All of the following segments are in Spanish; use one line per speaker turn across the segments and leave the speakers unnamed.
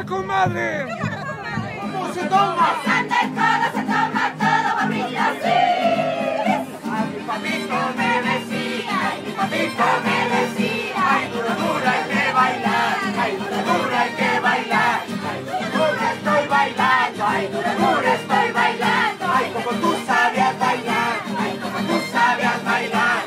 toma, comadre!
¿Cómo se toma?
Pasando el codo se toma todo, papito, así.
Ay, mi papito me decía, ay, mi papito me decía, ay, dura, dura hay que bailar, ay, dura, dura hay que bailar, ay, dura, dura estoy bailando, ay, dura, dura estoy bailando, ay, como tú sabías bailar, ay, como tú sabías bailar.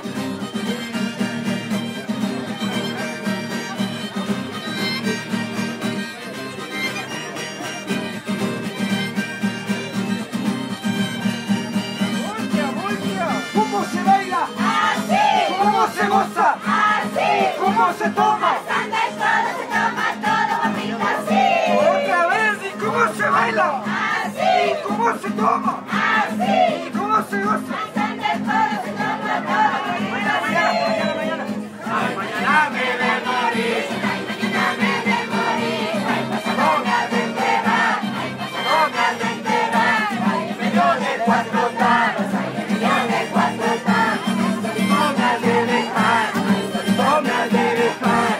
¿Cómo se baila?
Así.
¿Cómo se goza?
Así.
¿Cómo se toma?
Pasando el codo se toma todo, papito, así.
Otra vez, ¿y cómo se baila?
Así.
¿Cómo se toma?
Así.
¿Cómo se goza?
Pasando el codo se toma todo, papito, así.
Ay, mañana me de morir.
Ay, mañana me de morir.
Ay, pasado me has de enterrar. Ay, pasado me has de enterrar. Ay, en medio de cuatro tablas. Ay, en medio de cuatro tablas. Solito me has de dejar. Ay, solito me has de dejar.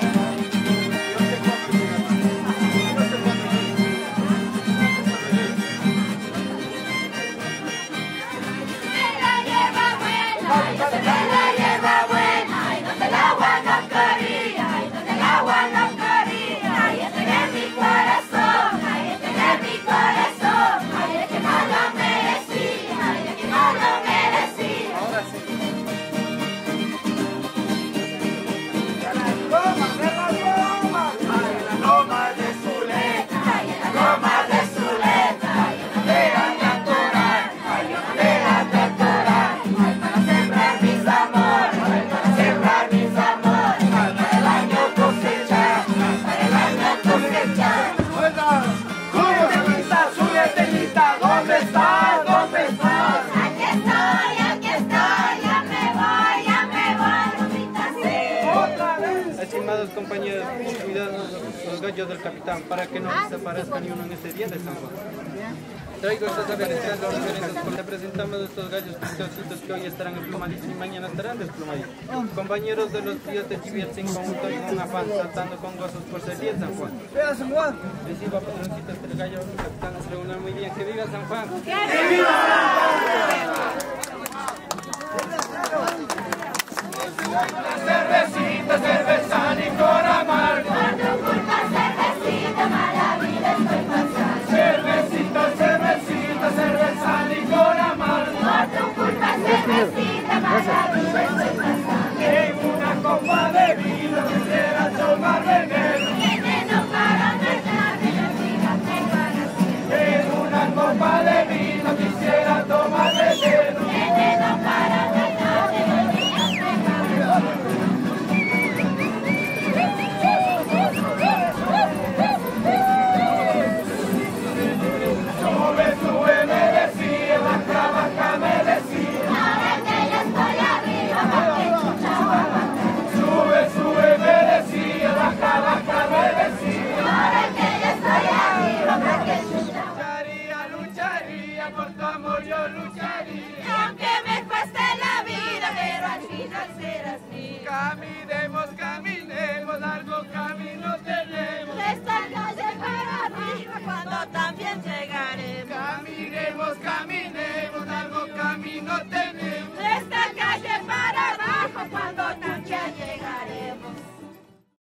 La hierba buena, ay, donde la hierba buena, ay, donde el agua no corría, ay, donde el agua no corría, ay, este es mi corazón, ay, este es mi corazón, ay, el que no lo merecía, ay, el que no lo merecía.
Ahora sí. Ay, en la loma de Zuleta.
Ay, en la loma de Zuleta, ay, en la
Déjate atorar. Ay, déjate atorar. Ay, para sembrar mis amores. Ay, para sembrar mis amores. Ay, para el año cosechar. Ay, para el año cosechar. Súbete, Telita, súbete, Telita. ¿Dónde estás? ¿Dónde estás?
aquí estoy, ya me voy, papito, así.
Otra vez.
Estimados compañeros, cuidado los gallos del capitán para que no desaparezca ni uno en este día de San Juan. Traigo estas aves los referentes porque presentamos estos gallos preciositos que hoy estarán emplumaditos y mañana estarán desplumaditos. Compañeros de los días de divierte en conjunto y con afán, saltando con gozos por ser día de San Juan.
¡Viva San Juan!
Reciba patroncitos este gallo, el capitán se reúna muy bien. ¡Que viva San Juan!
Cervecita, cerveza, licor amargo.
Por tu culpa, cervecita, mala vida estoy pasando.
Cervecita, cervecita, cerveza, licor amargo.
Por tu culpa, cervecita, mala vida estoy pasando.
En una copa de vino quisiera tomar veneno.
Veneno para matarme, fíjate para siempre.
En una copa de vino quisiera tomar veneno.
Veneno para matarme, fíjate para
Sube, me decía, baja, baja, me decía.
ahora que yo estoy arriba, porque chucha va a bajar.
Sube, me decía, baja, baja, me decía.
Ahora que yo estoy arriba, porque chucha va a bajar.
Lucharía, por tu amor yo lucharía.
Y aunque me cueste la vida, pero al final serás mío.
Caminemos, largo camino tenemos.
De esta calle para arriba, cuando también llegaremos.
Caminemos,